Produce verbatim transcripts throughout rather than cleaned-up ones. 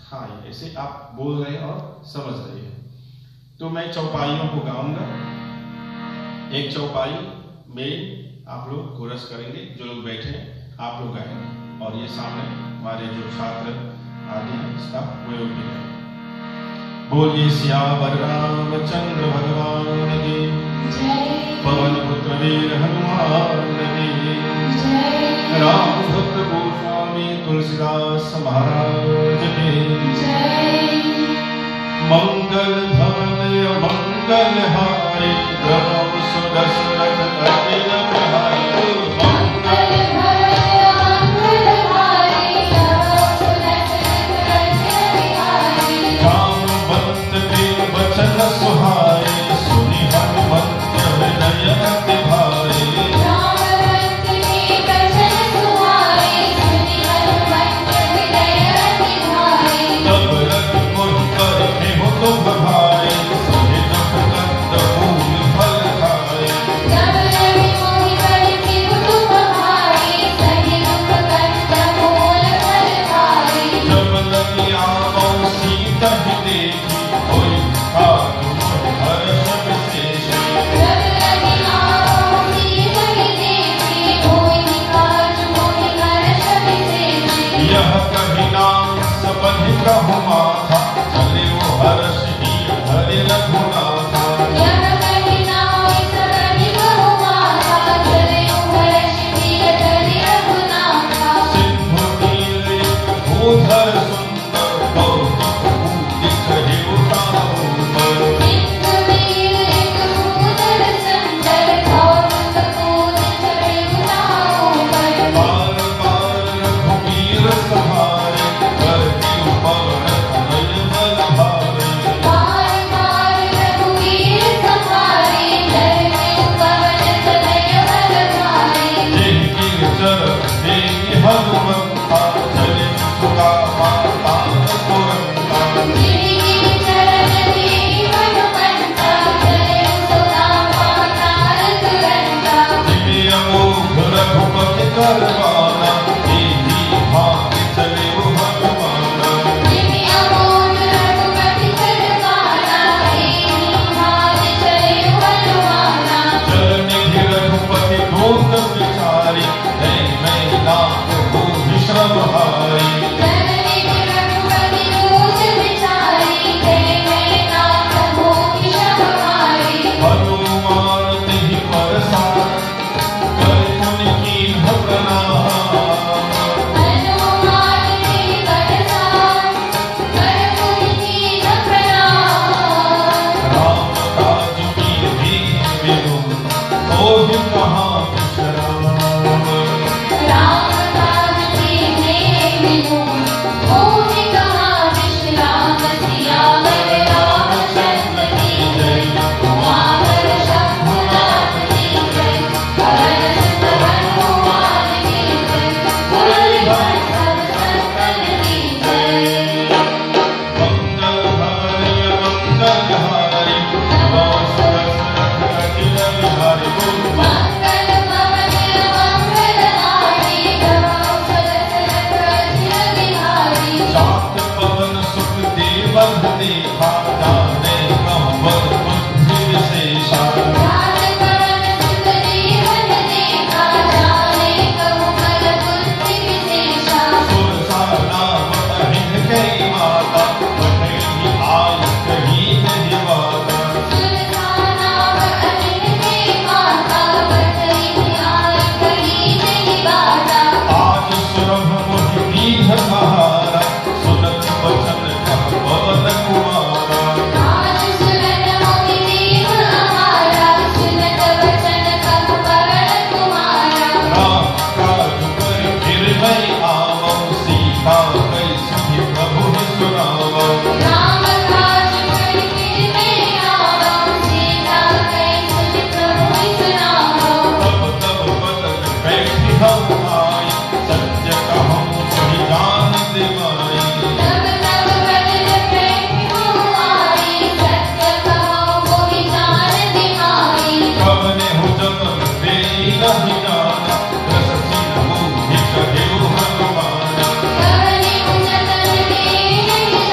हाँ, ऐसे आप बोल रहे हैं और समझ रहे हैं। तो मैं चौपाइयों को गाऊंगा, एक चौपाई में आप लोग कोरस करेंगे, जो लोग बैठे हैं आप लोग गाएंगे, और ये सामने हमारे जो छात्र आदि हैं इसका प्रयोग भी करेंगे। बोलिए सियावर रामचंद्र भगवान की पवन पुत्र वीर हनुमान की, राम भक्त गोस्वामी तुलसीदास महाराज की, मंगल भवन मंगल हारे प्रभु सुदशरथ अखिल बिहारी, मंगल भवन मंगल हारे प्रभु सुदशरथ अखिल बिहारी, रामवंत के वचन सुहाए सुनि हनुमंत हृदय अति भारे, रामवंत के वचन सुहाए सुनि हनुमंत हृदय अति भारे, तब रति मोहि करहि हो तुम भाई सहि दुख कंद मूल फल खाए, तब रति मोहि करहि हो तुम भाई सहि दुख कंद मूल फल खाए, जब लगी आवौ सीता देखी होई खातु मोहि हर्ष विशेष, जब लगी आवौ सीता देखी होई खातु मोहि हर्ष विशेष, यह कहि नाम सबहि कहु माथा चले वो हर्ष ही हरि रघुनाथा, यह कहि नाम सबहि कहु माथा चले वो हर्ष ही हरि रघुनाथा, सिंधु तीर भूधर सुंदर कौतुक पूजित कहि उठाऊ पर, सिंधु तीर भूधर सुंदर कौतुक पूजित कहि उठाऊ पर, बार बार रघुवीर सहारे करके पवन तनय बल भारे, बार बार रघुवीर सहारे करके पवन तनय बल भारे, जिनकी चरण देहि हनुमंता चले सुगा माता तुरंता, जिनकी चरण देहि हनुमंता चले सुगा माता तुरंता, जिनि अमोघ रघुपति करवाना एहि भाग्य चले वो हनुमाना, जिनि अमोघ रघुपति करवाना एहि भाग्य चले वो हनुमाना, चरनिधि रघुपति दोष विचारी है मैं नाथ मोहि श्रम हारी, चरनिधि रघुपति दोष विचारी है मैं नाथ मोहि श्रम हारी, हनुमान तेहि परसार कर पुनि कीन्ह प्रणाम, हनुमान तेहि परसार कर पुनि कीन्ह प्रणाम, राम काज की दीन बिनु मोहि कहाँ विश्राम, राम काज की दीन बिनु मोहि कहाँ विश्राम, सियावर रामचंद्र की जय, उमावर शंभुनाथ की जय, पवन सुत हनुमान की जय, बोल भाई सब संतन की जय, मंगल भवन मंगल हारी प्रभु सुदशरथ अखिल बिहारी, मंगल भवन मंगल हारी प्रभु सुदशरथ अखिल बिहारी, चात पवन सुत देवल देखा जाने कहु बल बुद्धि विशेषा, चात पवन सुत देवल देखा जाने कहु बल बुद्धि विशेषा, सुरसा नाम अहिन कई माता पठई आय कही नहीं वाता, सुरसा नाम अहिन कई माता पठई आय कही नहीं वाता, आज सुरभ मोहि दीन सहारा सुनत वचन कह पवन कुमारा, आज सुरत मोहि दीन सहारा सुनत वचन कह पवन कुमारा, राम काज कर फिर मैं आवौ सीता कई सुनि प्रभु सुनावौ, राम काज कर फिर मैं आवौ सीता कई सुनि प्रभु सुनावौ, तब तब बदन बैठी हम आई सत्य कहूँ सही जान दिवाई, तब तब बदन बैठी हम आई सत्य कहूँ मोहि जान दिवाई, कवने हो जतन तेरी नहीं जाना रस सिर मोहि कहे हनुमाना, कवने हो जतन तेरी नहीं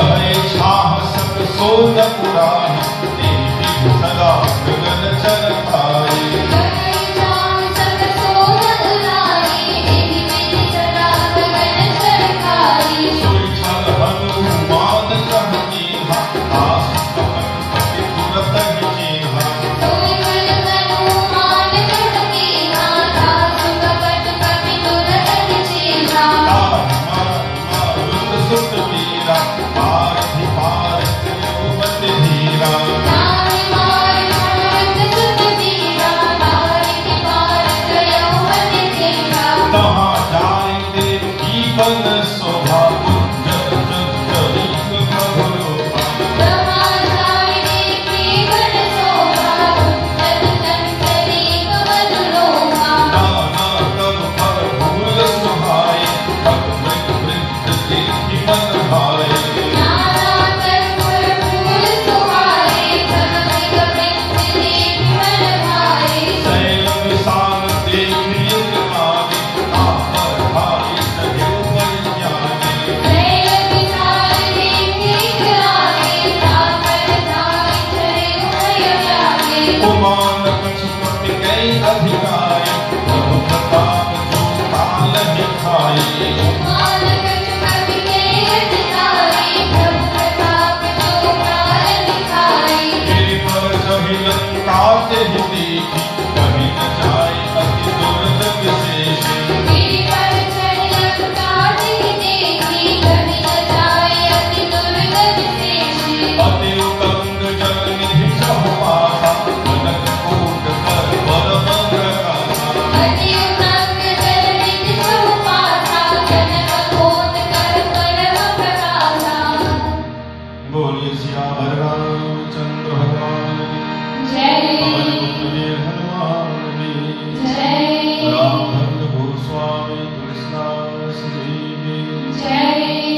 लहै छाह सब सोन पुराहि, तेहि सदा गगन चल भाई।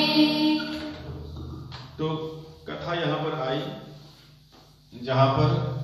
जहां पर